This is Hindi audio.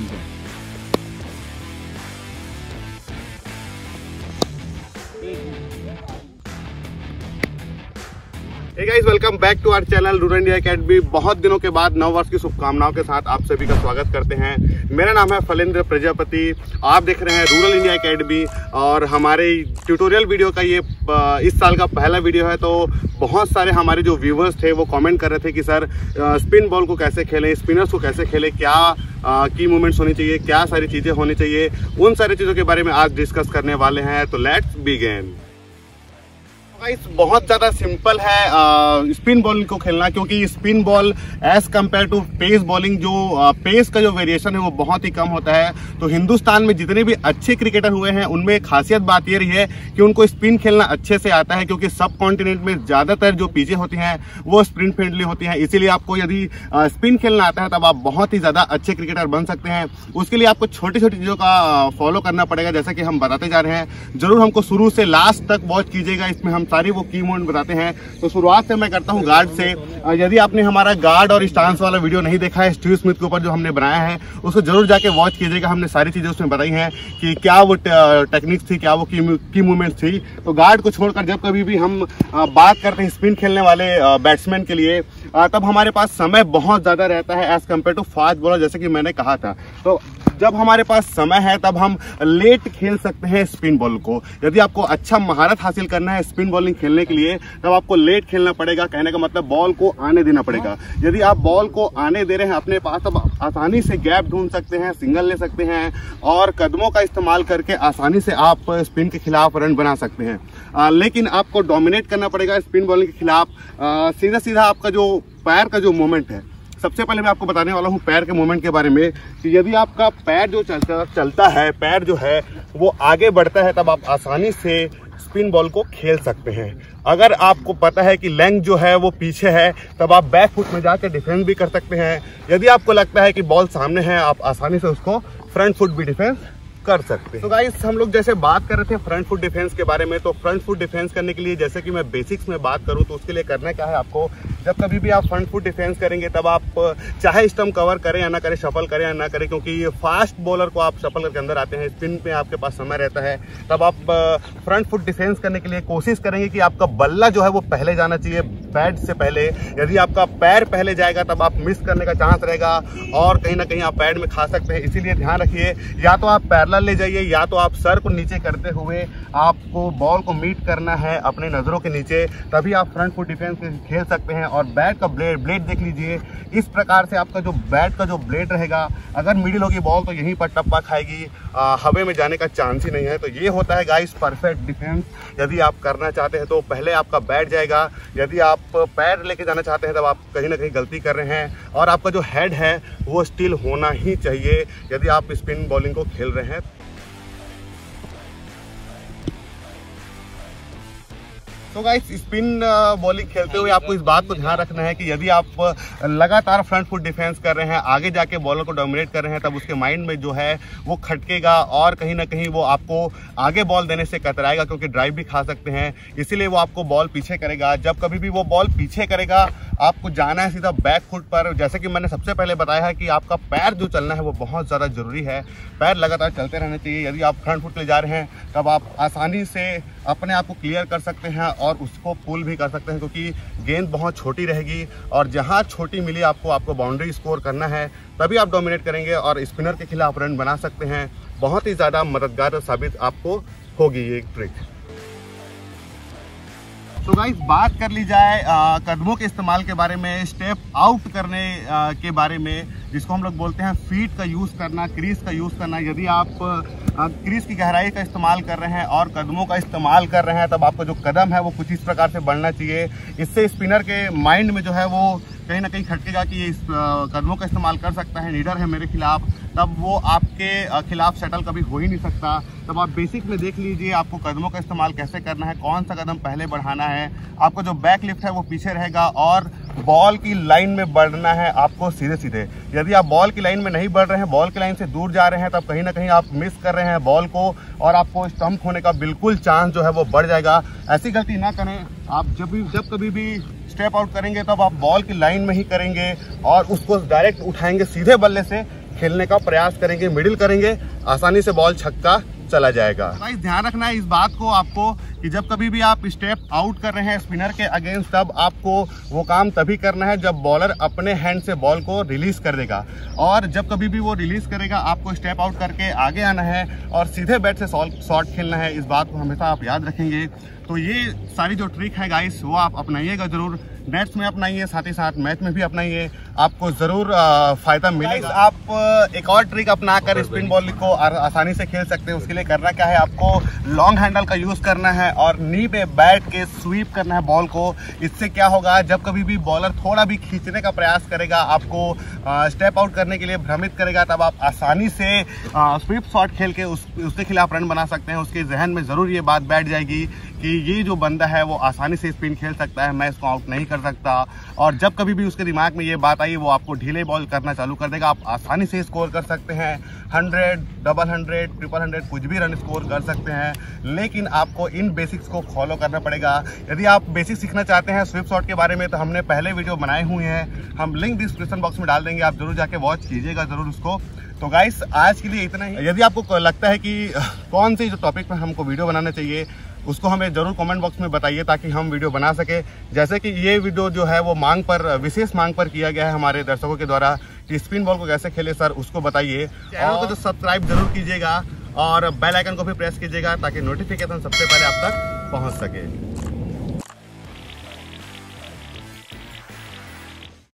Hey guys, welcome back to our channel rural India academy. बहुत दिनों के बाद नव वर्ष की शुभकामनाओं के साथ आप सभी का स्वागत करते हैं। मेरा नाम है फलेंद्र प्रजापति। आप देख रहे हैं रूरल इंडिया एकेडमी और हमारे ट्यूटोरियल वीडियो का ये इस साल का पहला वीडियो है। तो बहुत सारे हमारे जो व्यूवर्स थे वो कमेंट कर रहे थे कि सर स्पिन बॉल को कैसे खेलें, स्पिनर्स को कैसे खेलें, क्या की मूवमेंट्स होनी चाहिए, क्या सारी चीज़ें होनी चाहिए, उन सारी चीज़ों के बारे में आज डिस्कस करने वाले हैं। तो लेट्स बिगिन। बहुत ज़्यादा सिंपल है स्पिन बॉलिंग को खेलना, क्योंकि spin ball as compare to pace bowling जो पेस का जो वेरिएशन है वो बहुत ही कम होता है। तो हिंदुस्तान में जितने भी अच्छे क्रिकेटर हुए हैं उनमें एक खासियत बात ये रही है कि उनको स्पिन खेलना अच्छे से आता है, क्योंकि सब कॉन्टिनेंट में ज़्यादातर जो पिचें होती हैं वो स्पिन फ्रेंडली होती हैं। इसीलिए आपको यदि स्पिन खेलना आता है तब आप बहुत ही ज़्यादा अच्छे क्रिकेटर बन सकते हैं। उसके लिए आपको छोटी छोटी चीज़ों का फॉलो करना पड़ेगा, जैसा कि हम बताते जा रहे हैं। जरूर हमको शुरू से लास्ट तक वॉच कीजिएगा, इसमें हम सारी वो की मूवमेंट बताते हैं। तो शुरुआत से मैं करता हूं गार्ड से। यदि आपने हमारा गार्ड और स्टांस वाला वीडियो नहीं देखा है स्टीव स्मिथ के ऊपर जो हमने बनाया है, उसको जरूर जाके वॉच कीजिएगा। हमने सारी चीजें उसमें बताई हैं कि क्या वो टेक्निक्स थी, क्या वो की मूवमेंट थी। तो गार्ड को छोड़कर जब कभी भी हम बात करते हैं स्पिन खेलने वाले बैट्समैन के लिए, तब हमारे पास समय बहुत ज्यादा रहता है as compare to fast bowler, जैसे कि मैंने कहा था। तो जब हमारे पास समय है तब हम लेट खेल सकते हैं स्पिन बॉल को। यदि आपको अच्छा महारत हासिल करना है स्पिन बॉलिंग खेलने के लिए तब आपको लेट खेलना पड़ेगा। कहने का मतलब बॉल को आने देना पड़ेगा। यदि आप बॉल को आने दे रहे हैं अपने पास, तब आसानी से गैप ढूंढ सकते हैं, सिंगल ले सकते हैं और कदमों का इस्तेमाल करके आसानी से आप स्पिन के खिलाफ रन बना सकते हैं। लेकिन आपको डोमिनेट करना पड़ेगा स्पिन बॉलिंग के खिलाफ। सीधा सीधा आपका जो पैर का जो मूवमेंट है, सबसे पहले मैं आपको बताने वाला हूं पैर के मूवमेंट के बारे में कि यदि आपका पैर जो चलता है, पैर जो है वो आगे बढ़ता है, तब आप आसानी से स्पिन बॉल को खेल सकते हैं। अगर आपको पता है कि लेंथ जो है वो पीछे है, तब आप बैक फुट में जाकर डिफेंस भी कर सकते हैं। यदि आपको लगता है कि बॉल सामने है, आप आसानी से उसको फ्रंट फुट भी डिफेंस कर सकते हैं। तो गाइस, हम लोग जैसे बात कर रहे थे फ्रंट फुट डिफेंस के बारे में, तो फ्रंट फुट डिफेंस करने के लिए जैसे कि मैं बेसिक्स में बात करूं तो उसके लिए करना क्या है आपको, जब कभी भी आप फ्रंट फुट डिफेंस करेंगे तब आप चाहे स्टंप कवर करें या ना करें, शफल करें या ना करें, क्योंकि फास्ट बॉलर को आप शफल करके अंदर आते हैं, स्पिन पे आपके पास समय रहता है, तब आप फ्रंट फुट डिफेंस करने के लिए कोशिश करेंगे कि आपका बल्ला जो है वो पहले जाना चाहिए बैट से पहले। यदि आपका पैर पहले जाएगा तब आप मिस करने का चांस रहेगा और कहीं ना कहीं आप पैड में खा सकते हैं। इसीलिए ध्यान रखिए, या तो आप पैरेलल ले जाइए या तो आप सर को नीचे करते हुए आपको बॉल को मीट करना है अपने नजरों के नीचे, तभी आप फ्रंट फुट डिफेंस खेल सकते हैं। और बैट का ब्लेड देख लीजिए, इस प्रकार से आपका जो बैट का जो ब्लेड रहेगा, अगर मिडिल होगी बॉल तो यहीं पर टप्पा खाएगी, हवा में जाने का चांस ही नहीं है। तो ये होता है गाइस परफेक्ट डिफेंस। यदि आप करना चाहते हैं तो पहले आपका बैट जाएगा, यदि आप पैर लेके जाना चाहते हैं तब आप कहीं ना कहीं गलती कर रहे हैं, और आपका जो हेड है वो स्टिल होना ही चाहिए यदि आप स्पिन बॉलिंग को खेल रहे हैं। तो गाइस, स्पिन बॉलिंग खेलते हुए आपको इस बात को ध्यान रखना है कि यदि आप लगातार फ्रंट फुट डिफेंस कर रहे हैं, आगे जाके बॉलर को डोमिनेट कर रहे हैं, तब उसके माइंड में जो है वो खटकेगा और कहीं ना कहीं वो आपको आगे बॉल देने से कतराएगा, क्योंकि ड्राइव भी खा सकते हैं। इसीलिए वो आपको बॉल पीछे करेगा। जब कभी भी वो बॉल पीछे करेगा, आपको जाना है सीधा बैक फुट पर। जैसे कि मैंने सबसे पहले बताया है कि आपका पैर जो चलना है वो बहुत ज़्यादा ज़रूरी है। पैर लगातार चलते रहने चाहिए। यदि आप फ्रंट फुट ले जा रहे हैं तब आप आसानी से अपने आप को क्लियर कर सकते हैं और उसको पुल भी कर सकते हैं, क्योंकि गेंद बहुत छोटी रहेगी और जहां छोटी मिली आपको बाउंड्री स्कोर करना है, तभी आप डोमिनेट करेंगे और स्पिनर के खिलाफ रन बना सकते हैं। बहुत ही ज़्यादा मददगार साबित आपको होगी ये ट्रिक। तो गाइस, बात कर ली जाए कदमों के इस्तेमाल के बारे में, स्टेप आउट करने के बारे में, जिसको हम लोग बोलते हैं फीट का यूज़ करना, क्रीज का यूज़ करना। यदि आप क्रीज की गहराई का इस्तेमाल कर रहे हैं और कदमों का इस्तेमाल कर रहे हैं, तब आपका जो कदम है वो कुछ इस प्रकार से बढ़ना चाहिए। इससे स्पिनर के माइंड में जो है वो कहीं ना कहीं खटकेगा कि इस कदमों का इस्तेमाल कर सकता है, नीडर है मेरे खिलाफ, तब वो आपके खिलाफ सेटल कभी हो ही नहीं सकता। तब आप बेसिक में देख लीजिए आपको कदमों का इस्तेमाल कैसे करना है, कौन सा कदम पहले बढ़ाना है। आपको जो बैक लिफ्ट है वो पीछे रहेगा और बॉल की लाइन में बढ़ना है आपको सीधे सीधे। यदि आप बॉल की लाइन में नहीं बढ़ रहे हैं, बॉल की लाइन से दूर जा रहे हैं, तब कहीं ना कहीं आप मिस कर रहे हैं बॉल को और आपको स्टंप होने का बिल्कुल चांस जो है वो बढ़ जाएगा। ऐसी गलती ना करें। आप जब कभी भी स्टेप आउट करेंगे तब आप बॉल की लाइन में ही करेंगे और उसको डायरेक्ट उठाएंगे सीधे बल्ले से, खेलने का प्रयास करेंगे, मिडिल करेंगे, आसानी से बॉल छक्का चला जाएगा। गाइस ध्यान रखना है इस बात को आपको कि जब कभी भी आप स्टेप आउट कर रहे हैं स्पिनर के अगेंस्ट, तब आपको वो काम तभी करना है जब बॉलर अपने हैंड से बॉल को रिलीज कर देगा। और जब कभी भी वो रिलीज करेगा आपको स्टेप आउट करके आगे आना है और सीधे बैट से शॉट खेलना है। इस बात को हमेशा आप याद रखेंगे। तो ये सारी जो ट्रिक है गाइस वो आप अपनाइएगा जरूर, नेट्स में अपनाइए, साथ ही साथ मैच में भी अपनाइए, आपको जरूर फायदा मिलेगा। आप एक और ट्रिक अपनाकर स्पिन बॉल को आसानी से खेल सकते हैं। उसके लिए करना क्या है, आपको लॉन्ग हैंडल का यूज करना है और नी पे बैठ के स्वीप करना है बॉल को। इससे क्या होगा, जब कभी भी बॉलर थोड़ा भी खींचने का प्रयास करेगा, आपको स्टेप आउट करने के लिए भ्रमित करेगा, तब आप आसानी से स्वीप शॉट खेल के उसके खिलाफ रन बना सकते हैं। उसके जहन में जरूर ये बात बैठ जाएगी कि ये जो बंदा है वो आसानी से स्पिन खेल सकता है, मैं इसको आउट नहीं कर सकता। और जब कभी भी उसके दिमाग में ये बात आई, वो आपको ढीले बॉल करना चालू कर देगा। आप आसानी से स्कोर कर सकते हैं, 100, डबल 100, ट्रिपल 100, कुछ भी रन स्कोर कर सकते हैं। लेकिन आपको इन बेसिक्स को फॉलो करना पड़ेगा। यदि आप बेसिक सीखना चाहते हैं स्वीप शॉट के बारे में, तो हमने पहले वीडियो बनाए हुए हैं, हम लिंक डिस्क्रिप्शन बॉक्स में डाल देंगे, आप जरूर जाके वॉच कीजिएगा जरूर उसको। तो गाइस आज के लिए इतना ही। यदि आपको लगता है कि कौन सी जो टॉपिक पर हमको वीडियो बनाना चाहिए, उसको हमें जरूर कमेंट बॉक्स में बताइए ताकि हम वीडियो बना सके। जैसे कि ये वीडियो जो है वो विशेष मांग पर किया गया है हमारे दर्शकों के द्वारा कि स्पिन बॉल को कैसे खेले सर, उसको बताइए। चैनल को तो सब्सक्राइब जरूर कीजिएगा और बेल आइकन को भी प्रेस कीजिएगा ताकि नोटिफिकेशन सबसे पहले आप तक पहुंच सके।